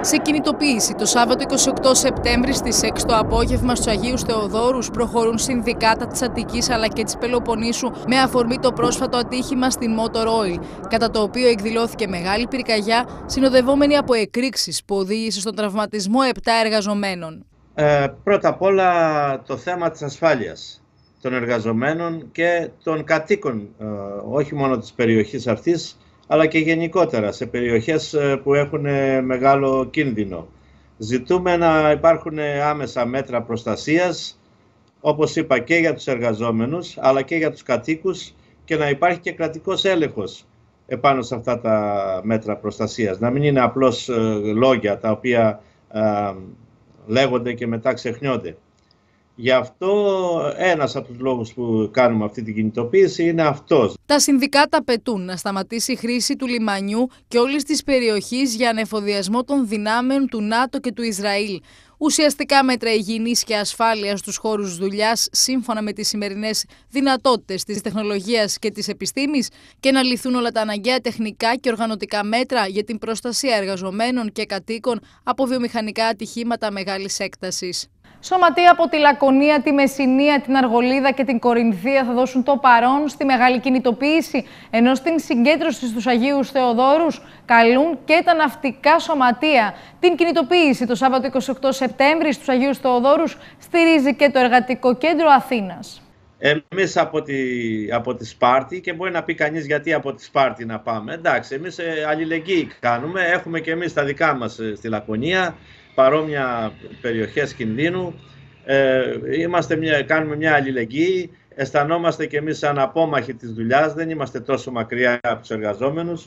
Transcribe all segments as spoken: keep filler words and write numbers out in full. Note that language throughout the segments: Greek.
Σε κινητοποίηση, το Σάββατο είκοσι οκτώ Σεπτέμβρη στις έξι το απόγευμα στους Αγίους Θεοδόρους προχωρούν συνδικάτα της Αττικής αλλά και της Πελοποννήσου με αφορμή το πρόσφατο ατύχημα στην Motor Oil, κατά το οποίο εκδηλώθηκε μεγάλη πυρκαγιά συνοδευόμενη από εκρήξεις που οδήγησε στον τραυματισμό επτά εργαζομένων. Ε, πρώτα απ' όλα το θέμα της ασφάλειας των εργαζομένων και των κατοίκων, ε, όχι μόνο της περιοχής αυτής, αλλά και γενικότερα σε περιοχές που έχουν μεγάλο κίνδυνο. Ζητούμε να υπάρχουν άμεσα μέτρα προστασίας, όπως είπα, και για τους εργαζόμενους, αλλά και για τους κατοίκους, και να υπάρχει και κρατικός έλεγχος επάνω σε αυτά τα μέτρα προστασίας. Να μην είναι απλώς λόγια τα οποία α, λέγονται και μετά ξεχνιόνται. Γι' αυτό ένας από τους λόγους που κάνουμε αυτή την κινητοποίηση είναι αυτός. Τα συνδικάτα απαιτούν να σταματήσει η χρήση του λιμανιού και όλης της περιοχής για ανεφοδιασμό των δυνάμεων του ΝΑΤΟ και του Ισραήλ. Ουσιαστικά μέτρα υγιεινής και ασφάλειας στους χώρους δουλειάς, σύμφωνα με τις σημερινές δυνατότητες της τεχνολογίας και της επιστήμης, και να ληφθούν όλα τα αναγκαία τεχνικά και οργανωτικά μέτρα για την προστασία εργαζομένων και κατοίκων από βιομηχανικά ατυχήματα μεγάλης έκτασης. Σωματεία από τη Λακωνία, τη Μεσσηνία, την Αργολίδα και την Κορινθία θα δώσουν το παρόν στη μεγάλη κινητοποίηση, ενώ στην συγκέντρωση στους Αγίους Θεοδόρους καλούν και τα ναυτικά σωματεία. Την κινητοποίηση το Σάββατο είκοσι οκτώ Σεπτέμβρη στους Αγίους Θεοδόρους στηρίζει και το Εργατικό Κέντρο Αθήνας. Εμείς από τη, από τη Σπάρτη, και μπορεί να πει κανείς γιατί από τη Σπάρτη να πάμε. Εντάξει, εμείς αλληλεγγύη κάνουμε, έχουμε και εμείς τα δικά μας στη Λακωνία, παρόμοια περιοχές κινδύνου. Ε, είμαστε μια, κάνουμε μια αλληλεγγύη, αισθανόμαστε και εμείς σαν απόμαχοι της δουλειάς, δεν είμαστε τόσο μακριά από τους εργαζόμενους,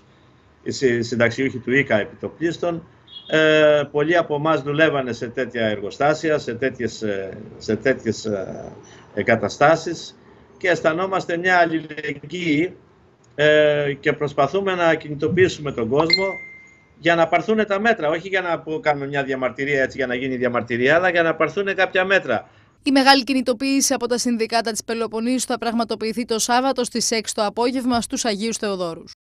οι συνταξιούχοι του ΙΚΑ επιτοπλίστων. Ε, πολλοί από εμάς δουλεύανε σε τέτοια εργοστάσια, σε τέτοιες, σε τέτοιες εγκαταστάσεις, και αισθανόμαστε μια αλληλεγγύη ε, και προσπαθούμε να κινητοποιήσουμε τον κόσμο για να πάρθουν τα μέτρα, όχι για να κάνουμε μια διαμαρτυρία έτσι για να γίνει διαμαρτυρία, αλλά για να πάρθουν κάποια μέτρα. Η μεγάλη κινητοποίηση από τα συνδικάτα της Πελοποννήσου θα πραγματοποιηθεί το Σάββατο στις έξι το απόγευμα στους Αγίους Θεοδόρους.